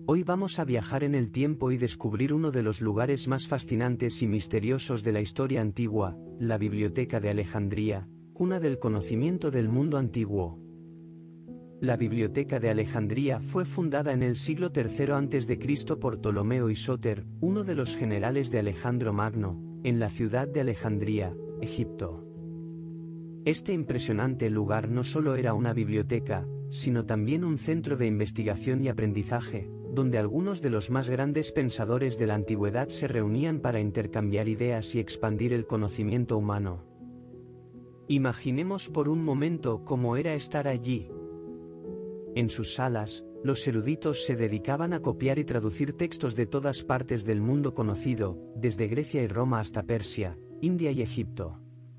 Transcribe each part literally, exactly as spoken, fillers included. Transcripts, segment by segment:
Hoy vamos a viajar en el tiempo y descubrir uno de los lugares más fascinantes y misteriosos de la historia antigua, la Biblioteca de Alejandría, cuna del conocimiento del mundo antiguo. La Biblioteca de Alejandría fue fundada en el siglo tercero antes de Cristo por Ptolomeo y Sóter, uno de los generales de Alejandro Magno, en la ciudad de Alejandría, Egipto. Este impresionante lugar no solo era una biblioteca, sino también un centro de investigación y aprendizaje, donde algunos de los más grandes pensadores de la antigüedad se reunían para intercambiar ideas y expandir el conocimiento humano. Imaginemos por un momento cómo era estar allí. En sus salas, los eruditos se dedicaban a copiar y traducir textos de todas partes del mundo conocido, desde Grecia y Roma hasta Persia, India y Egipto.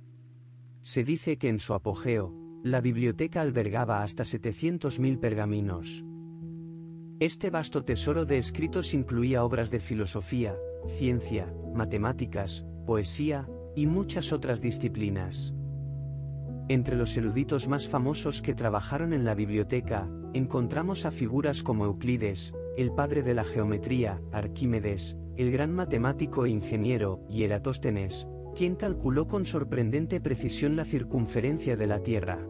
Se dice que en su apogeo, la biblioteca albergaba hasta setecientos mil pergaminos. Este vasto tesoro de escritos incluía obras de filosofía, ciencia, matemáticas, poesía, y muchas otras disciplinas. Entre los eruditos más famosos que trabajaron en la biblioteca, encontramos a figuras como Euclides, el padre de la geometría, Arquímedes, el gran matemático e ingeniero, y Eratóstenes, quien calculó con sorprendente precisión la circunferencia de la Tierra.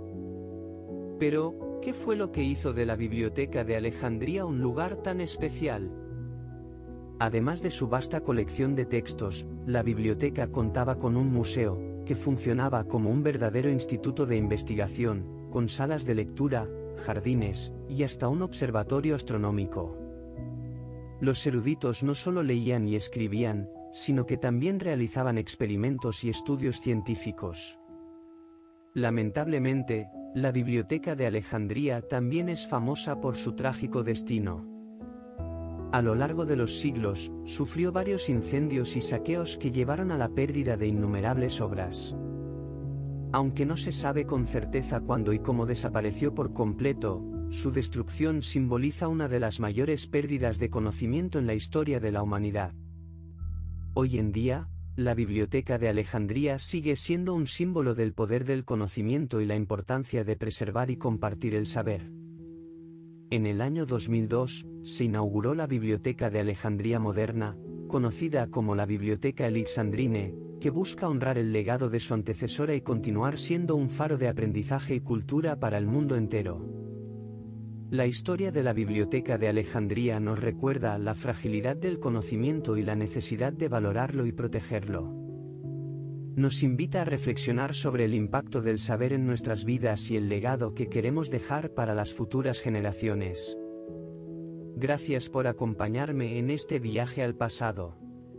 Pero, ¿qué fue lo que hizo de la Biblioteca de Alejandría un lugar tan especial? Además de su vasta colección de textos, la biblioteca contaba con un museo, que funcionaba como un verdadero instituto de investigación, con salas de lectura, jardines, y hasta un observatorio astronómico. Los eruditos no solo leían y escribían, sino que también realizaban experimentos y estudios científicos. Lamentablemente, la Biblioteca de Alejandría también es famosa por su trágico destino. A lo largo de los siglos, sufrió varios incendios y saqueos que llevaron a la pérdida de innumerables obras. Aunque no se sabe con certeza cuándo y cómo desapareció por completo, su destrucción simboliza una de las mayores pérdidas de conocimiento en la historia de la humanidad. Hoy en día, la Biblioteca de Alejandría sigue siendo un símbolo del poder del conocimiento y la importancia de preservar y compartir el saber. En el año dos mil dos, se inauguró la Biblioteca de Alejandría moderna, conocida como la Biblioteca Alexandrine, que busca honrar el legado de su antecesora y continuar siendo un faro de aprendizaje y cultura para el mundo entero. La historia de la Biblioteca de Alejandría nos recuerda la fragilidad del conocimiento y la necesidad de valorarlo y protegerlo. Nos invita a reflexionar sobre el impacto del saber en nuestras vidas y el legado que queremos dejar para las futuras generaciones. Gracias por acompañarme en este viaje al pasado.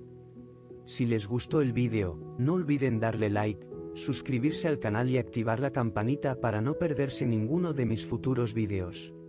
Si les gustó el vídeo, no olviden darle like, suscribirse al canal y activar la campanita para no perderse ninguno de mis futuros vídeos.